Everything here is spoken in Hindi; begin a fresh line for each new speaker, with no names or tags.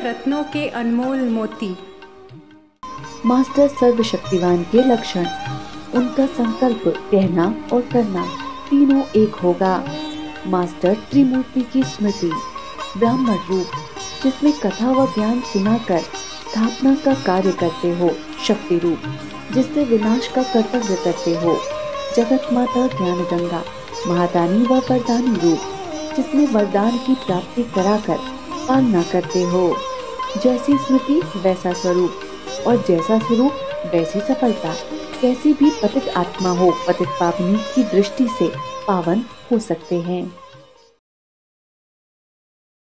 रत्नों के अनमोल मोती।
मास्टर सर्वशक्तिवान के लक्षण। उनका संकल्प, कहना और करना तीनों एक होगा। मास्टर त्रिमूर्ति की स्मृति। ब्राह्मण रूप, जिसमें कथा व ज्ञान सुनाकर स्थापना का कार्य करते हो। शक्ति रूप, जिससे विनाश का कर्तव्य करते हो। जगत माता ज्ञान गंगा, महादानी व वरदानी रूप, जिसमें वरदान की प्राप्ति कराकर पालना करते हो। जैसी स्मृति वैसा स्वरूप, और जैसा स्वरूप वैसी सफलता। कैसी भी पतित आत्मा हो, पतित पावनी की दृष्टि से पावन हो सकते हैं।